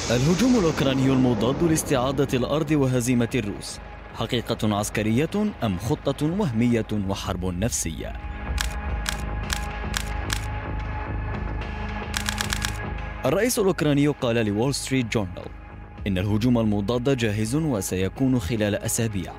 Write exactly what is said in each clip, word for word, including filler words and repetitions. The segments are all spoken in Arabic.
الهجوم الأوكراني المضاد لاستعادة الأرض وهزيمة الروس حقيقة عسكرية أم خطة وهمية وحرب نفسية؟ الرئيس الأوكراني قال لوول ستريت جورنال إن الهجوم المضاد جاهز وسيكون خلال أسابيع.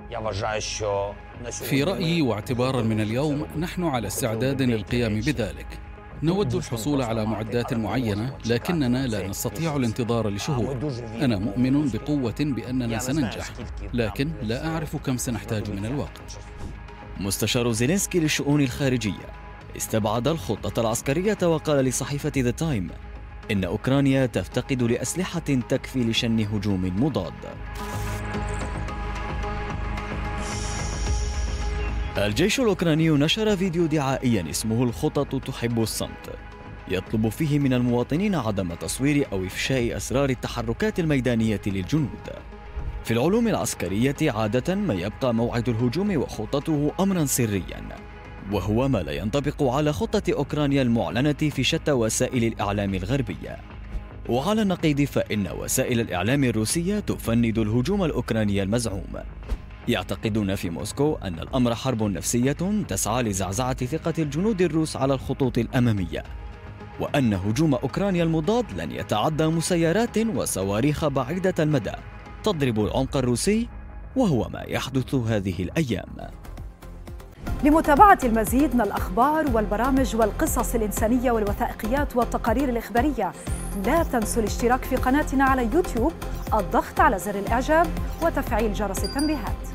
في رأيي واعتبارا من اليوم نحن على استعداد للقيام بذلك. نود الحصول على معدات معينة لكننا لا نستطيع الانتظار لشهور. أنا مؤمن بقوة بأننا سننجح، لكن لا أعرف كم سنحتاج من الوقت. مستشار زيلينسكي للشؤون الخارجية استبعد الخطة العسكرية وقال لصحيفة ذا تايم إن أوكرانيا تفتقد لأسلحة تكفي لشن هجوم مضاد. الجيش الأوكراني نشر فيديو دعائيا اسمه الخطط تحب الصمت، يطلب فيه من المواطنين عدم تصوير أو إفشاء أسرار التحركات الميدانية للجنود. في العلوم العسكرية عادة ما يبقى موعد الهجوم وخطته أمرا سريا، وهو ما لا ينطبق على خطة أوكرانيا المعلنة في شتى وسائل الإعلام الغربية. وعلى النقيض فإن وسائل الإعلام الروسية تفند الهجوم الأوكراني المزعوم. يعتقدون في موسكو أن الأمر حرب نفسية تسعى لزعزعة ثقة الجنود الروس على الخطوط الأمامية، وأن هجوم أوكرانيا المضاد لن يتعدى مسيرات وصواريخ بعيدة المدى تضرب العمق الروسي، وهو ما يحدث هذه الأيام. لمتابعة المزيد من الأخبار والبرامج والقصص الإنسانية والوثائقيات والتقارير الإخبارية، لا تنسوا الاشتراك في قناتنا على يوتيوب، الضغط على زر الإعجاب وتفعيل جرس التنبيهات.